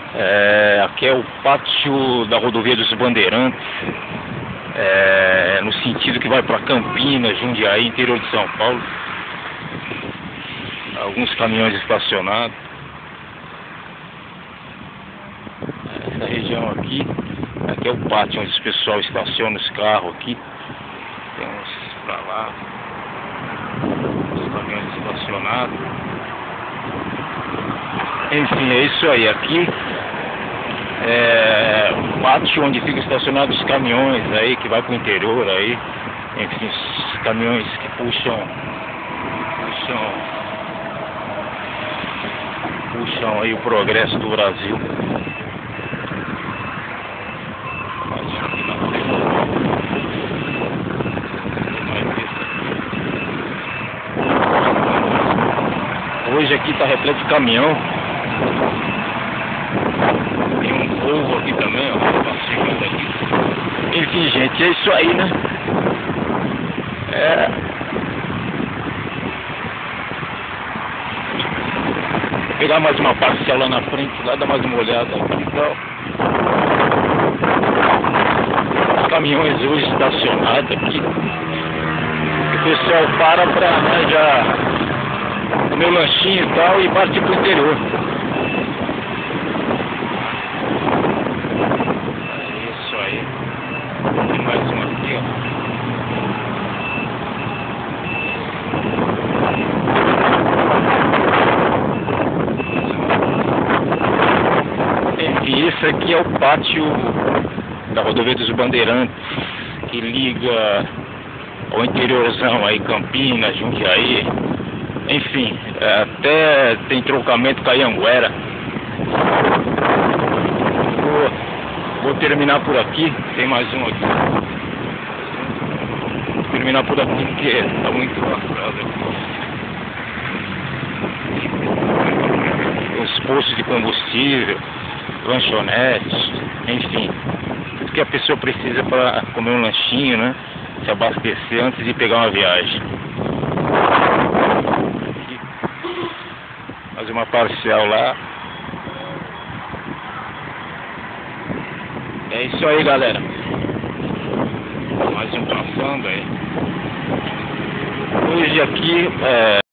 Aqui é o pátio da rodovia dos Bandeirantes, no sentido que vai para Campinas, Jundiaí, interior de São Paulo. Alguns caminhões estacionados. Essa região aqui é o pátio onde o pessoal estaciona os carros aqui. Tem uns pra lá, os caminhões estacionados. Enfim, é isso aí. Aqui é o pátio onde ficam estacionados os caminhões aí, que vai pro interior aí. Enfim, os caminhões que puxam aí o progresso do Brasil. Hoje aqui está repleto de caminhão. Tem um povo aqui também, ó, chegando aqui. Enfim, gente, é isso aí, né? Vou pegar mais uma parcela lá na frente, lá dar mais uma olhada aqui e tal. Os caminhões hoje estacionados aqui. O pessoal para já comer o lanchinho e tal e partir pro interior. É isso aí. Tem mais um aqui, ó. Enfim, esse aqui é o pátio da rodovia dos Bandeirantes, que liga ao interiorzão aí, Campinas, Jundiaí. Enfim, até tem trocamento com a Anhanguera. Vou terminar por aqui. Tem mais um aqui. Vou terminar por aqui porque está muito lacrado aqui. Os postos de combustível, lanchonetes, enfim, tudo que a pessoa precisa para comer um lanchinho, né? Se abastecer antes de pegar uma viagem. Mais uma parcial lá. É isso aí, galera. Mais um passando aí. Hoje aqui